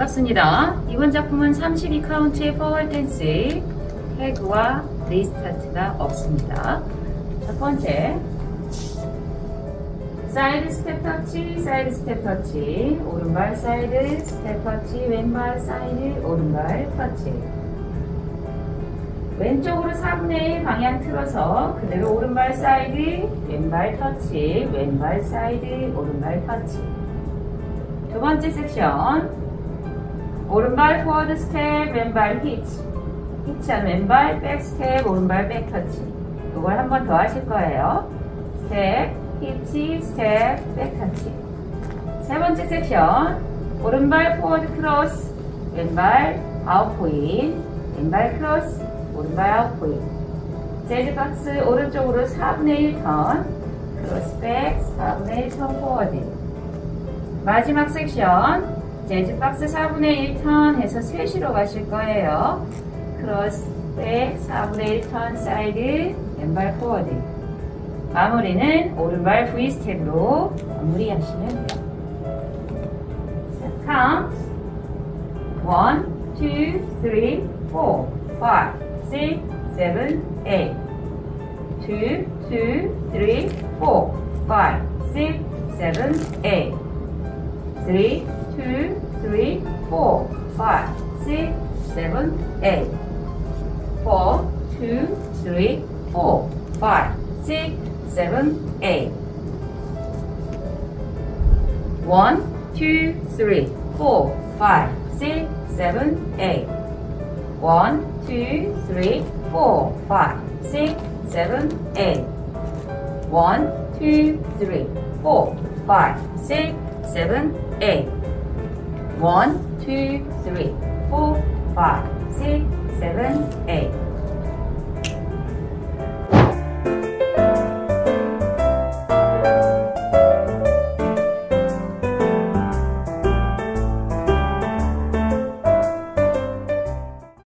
반갑습니다. 이번 작품은 32카운트의 포월 댄스, 태그와 리스타트가 없습니다. 첫 번째, 사이드 스텝 터치, 사이드 스텝 터치, 오른발 사이드 스텝 터치, 왼발 사이드 오른발 터치. 왼쪽으로 4분의 1 방향 틀어서 그대로 오른발 사이드, 왼발 터치, 왼발 사이드, 오른발 터치. 두 번째 섹션, 오른발 포워드 스텝, 왼발 히치. 히치한 왼발 백 스텝, 오른발 백 터치. 이걸 한 번 더 하실 거예요. 스텝, 히치, 스텝, 백 터치. 세 번째 섹션, 오른발 포워드 크로스, 왼발 아웃포인, 왼발 크로스, 오른발 아웃포인. 재즈 박스 오른쪽으로 4분의 1 턴, 크로스 백, 4분의 1 턴 포워드. 마지막 섹션, 재즈 박스 4분의 1 턴 해서 3시로 가실 거예요. 크로스, 백, 4분의 1 턴 사이드, 왼발 포워드. 마무리는 오른발 V 스텝으로 마무리하시면 돼요. 자, 카운트 1, 2, 3, 4, 5, 6, 7, 8 2, 2, 3, 4, 5, 6, 7, 8 3, 2, 3, 4, 5, 6, 7, 8 4, 2, 3, 4, 5, 6, 7, 8 1, 2, 3, 4, 5, 6, 7, 8 1, 2, 3, 4, 5, 6, 7, 8 1, 2, 3, 4, 5, 6, 7, 8 1, 2, 3, 4, 5, 6, 7, 8